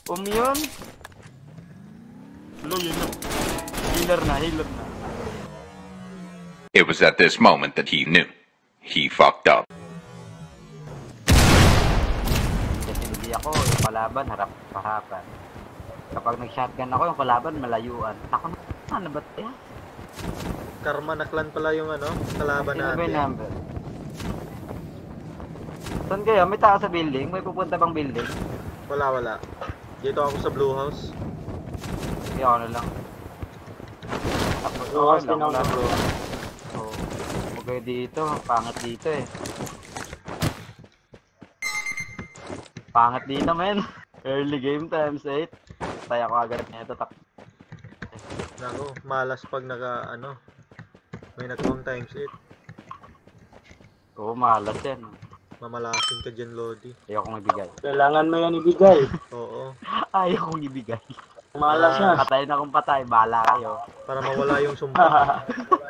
Yun? Lo, yun na. Healer na. It was at this moment that he knew. He fucked up. Kasi hindi ako, yung kalaban, harap-harapan. Kapag nag-shotgun ako, yung kalaban, malayuan. Ako na, ano ba ito? Karma na clan pala yung ano, kalaban Sino ba yung natin. number? Saan kayo? May tao sa building? May pupunta bang building? Wala. Dito ako sa Blue House. Hindi ako na lang. Blue House din ako na bro. Oo. Huwag kayo dito. Pangat dito eh. Pangat dito men. Early game times 8. Taya ko agad nito. Nako, malas pag may nag-on times 8. Oo, malas yan. Mamalasin ka dyan, Lodi. Ayaw kong ibigay. Kailangan mo yan ibigay. Oo. Ayaw kong ibigay. Malas yan. Patay na kung patay. Bahala kayo. Para mawala yung sumpa.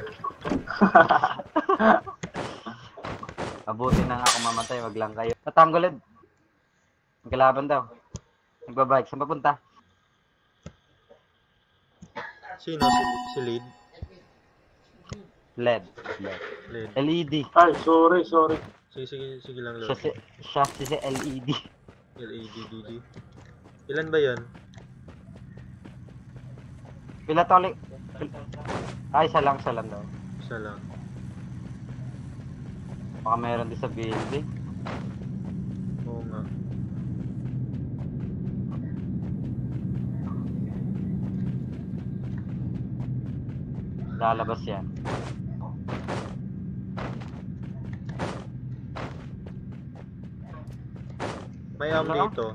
Abutin na nga ako mamatay. Wag lang kayo. Natanggolid. Magkalaban daw. Nagbabike. Saan papunta? Sino? Si Lid? LED. Lid. LED. Ay, sorry. Sige lang, Siya Lodi. si LED. LED. Ilan ba yan? Pila tolik. Ay, isa lang daw. Isa lang. Baka meron din sa building. Oo nga. Lalabas yan. May am Wala. dito.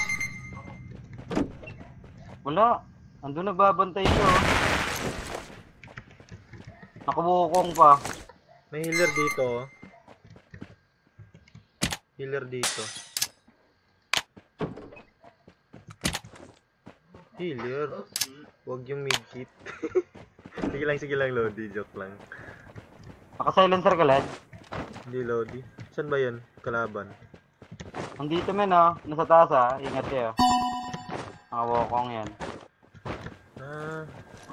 Wala. Andun nagbabantay siya. Oh. Nakabukong pa. May healer dito. Healer dito. Healer. Huwag yung medkit. Sige lang, Lodi. Joke lang. Naka-silencer ka, Led. Hindi, Lodi. Saan ba yan? Kalaban. Andito men oh. Nasa taas ah. Ingat kayo. Nakabukong yan. Ah.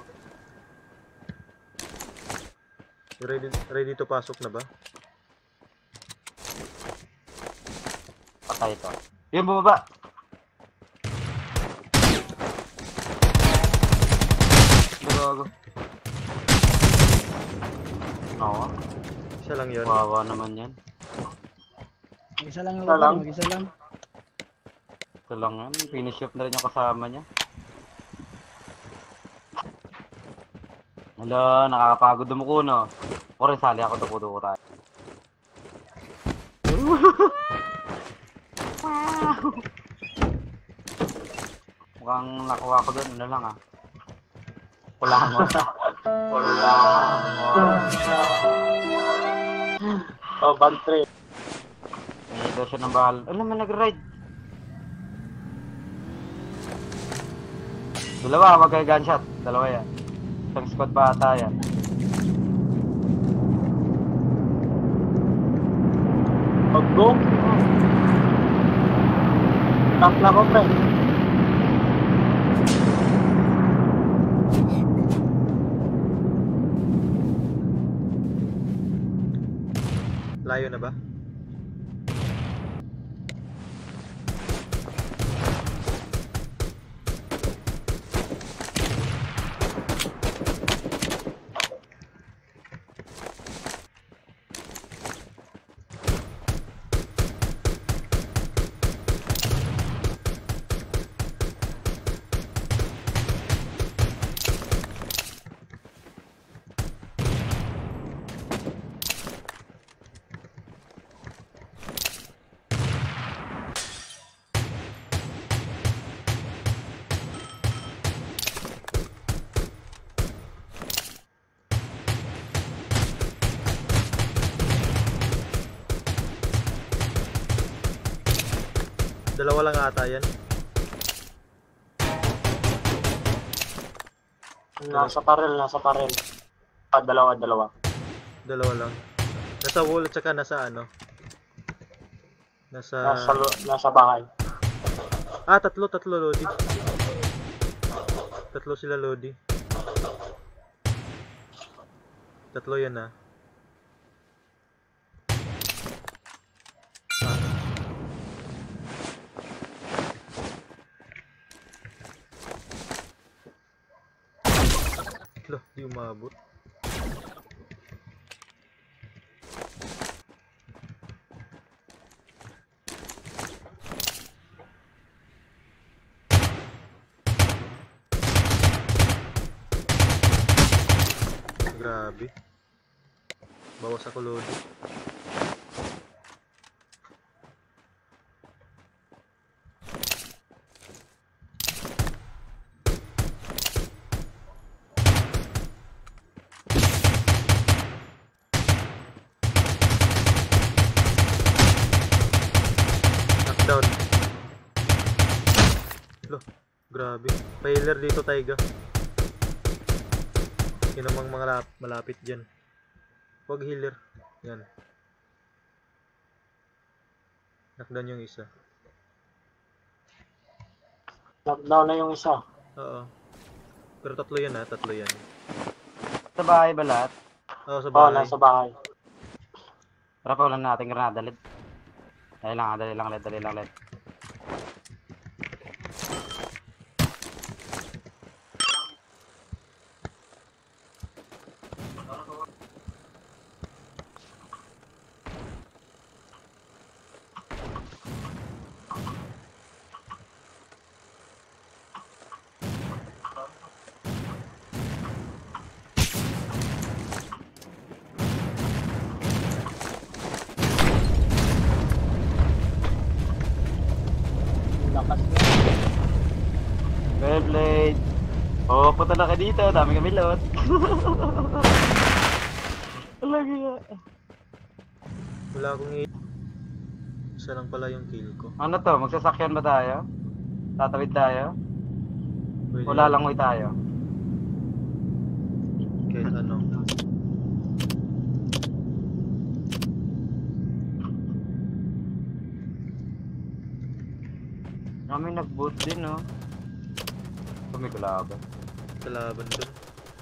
Ready to pasok na ba? Patay ito. Yung bumaba. Gago. Oo. Isa lang yun. Wawa naman yan. Isa lang. Ito lang yan. Finish up na rin yung kasama niya. Hala, nakakapagod dumuko no. O rin sali ako duko tayo. Wow! Mukhang nakuha ko doon. Ano lang ah. Kulangon. Oh, bag trip. May daw siya ng bahal. Alam mo, nag-ride. Dalawa, wag kayo gunshot. Dalawa yan. Isang squad pa ata yan. Pag-go. Takla ko, pre. Layo na ba? Dalawa lang ata yan. Nasa parel. Ah, dalawa. Dalawa lang. Nasa wall at saka nasa ano? Nasa... Nasa bahay. Ah, tatlo, Lodi. Tatlo sila, Lodi. Tatlo yan, ah. Loh, di umabot. Grabe. Bawas ako, Lodi. Knockdown. Loh, grabe. Failure dito, Taiga. Yun namang mga malapit dyan. Huwag healer. Yan. Knockdown yung isa. Knockdown na yung isa. Oo. Pero tatlo yan, ha. Tatlo yan. Sa bahay ba lahat? Oo, sa Oo, bahay. nasa bahay. Tara pa ulan natin granada led. Dali lang led. Lakas na. Well played. Oh, punta na ka dito. Dami kami lot. Talaga nga. Wala akong isa lang pala yung kill ko. Ano to? Magsasakyan ba tayo? Tatawid tayo? Pwede O lalangoy tayo? kahit ano. Kami nag-boot din, no? Kami kalaban. Kalaban dun.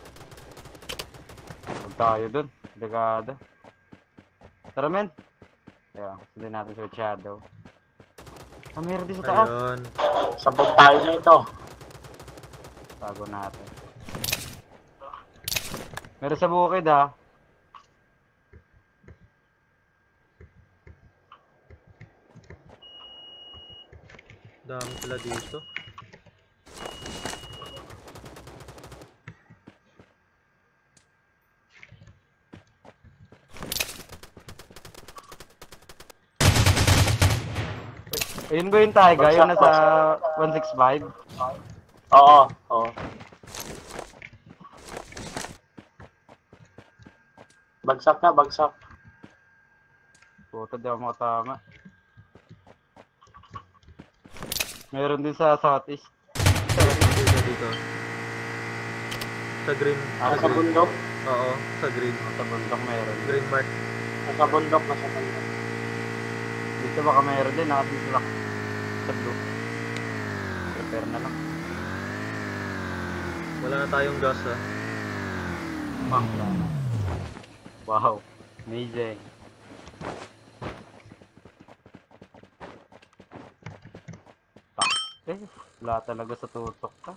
Huwag tayo dun. Dekada. Tara, men. Kaya, sundin natin sa shadow. Ah, meron din sa taas. Ayun. Sabog tayo na ito. Tago natin. Meron sa bukid, ha? Dami pala dito. Ayun ba yung Taiga? Yung nasa 165? Oo, oo. Bagsak na, bagsak. Puta, di ako makatama. Meron din sa southeast. Dito. Sa green. Nasa bundok. Oo, sa green. Sa bundok meron. Green mark. Nasa bundok, nasa bundok. Dito baka meron din, dito lang. Sa blue. Prepare na lang. Wala na tayong gas, ha. Wow, amazing. Wala talaga sa tutok ka.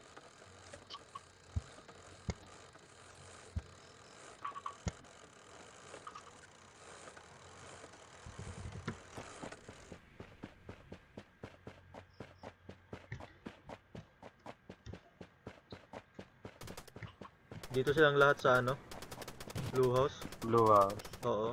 Dito silang lahat sa ano? Blue house. Blue house. Oo.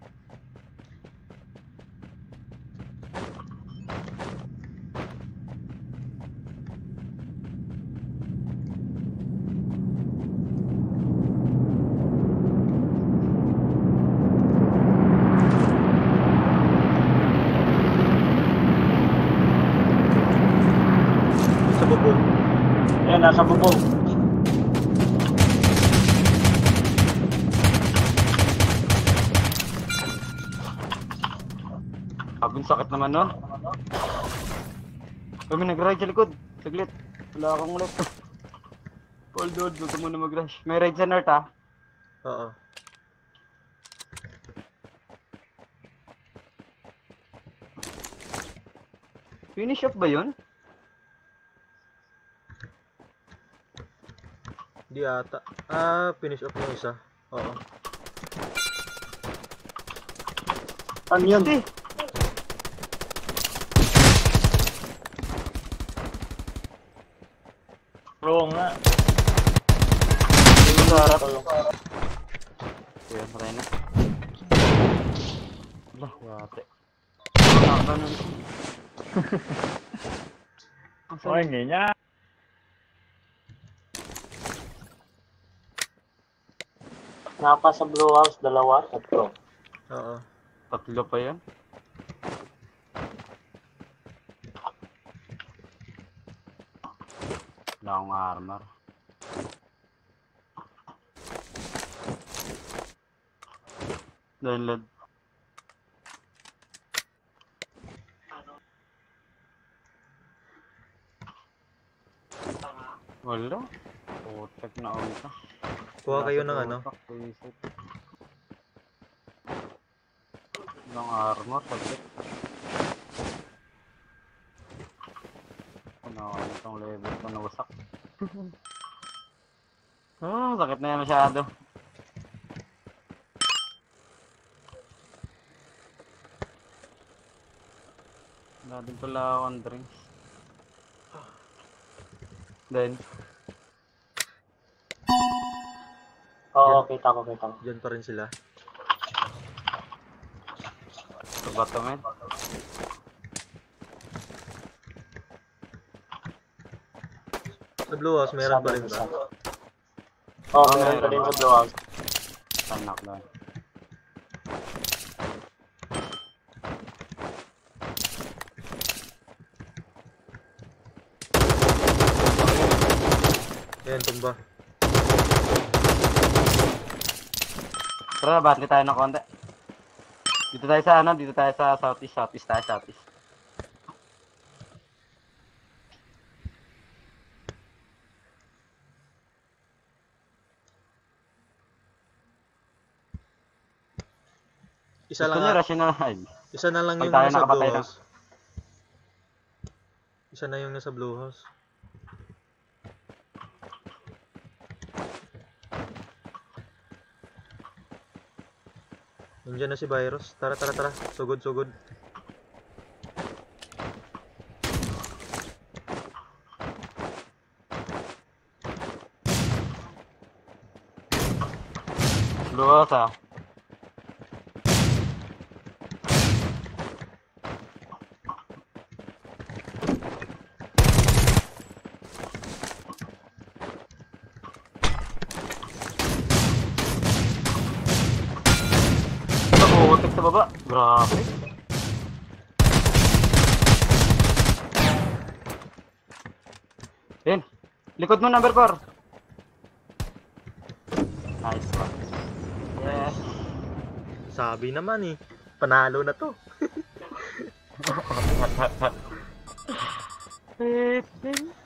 Sa bubong. Ayan, nasa bubong. Abing sakit naman nun. Kami nag-ride sa likod. Saglit. Wala akong ulit. Hold on, huwag ka muna mag-rush. May ride sa north ah. Oo. Finish up ba yun? Di ata. Finish up yung isa. Oo. Ano yun? Hindi. Bro nga. Yung sa harap. Tulong. Ayan, patay na. Wala, yate. Nakaka nun. Oh, hindi niya. Napa sa Blue House, 2, 3. Oo. Tatlo pa yan. Wala akong armor. Download. Wala. Putek na ulit. Kuha kayo ng ano. Ng armor, saglit. Ano, itong level ko nawasak. Sakit na yan masyado. Wala din pala akong drinks. Then, Oo, kita ko. Diyan pa rin sila. sa bato men. Sa Blue House, meron pa rin ba? Oo, meron pa din sa Blue House. Tanak na. Ayan, tumba. Tara, battle tayo ng konti. Dito tayo sa ano, dito tayo sa southeast tayo, southeast. Isa Gusto lang, niya rationalize. isa na lang Pag yung tayo nasa Blue nakapatay na. House. Isa na yung nasa Blue House. Nandiyan na si Virus. Tara. Sugod. Luwas ah. Nakuutik sa baba. Grabe. Yan. Likod mo number 4. Nice one. Yes. Sabi naman eh. Panalo na to. Wait.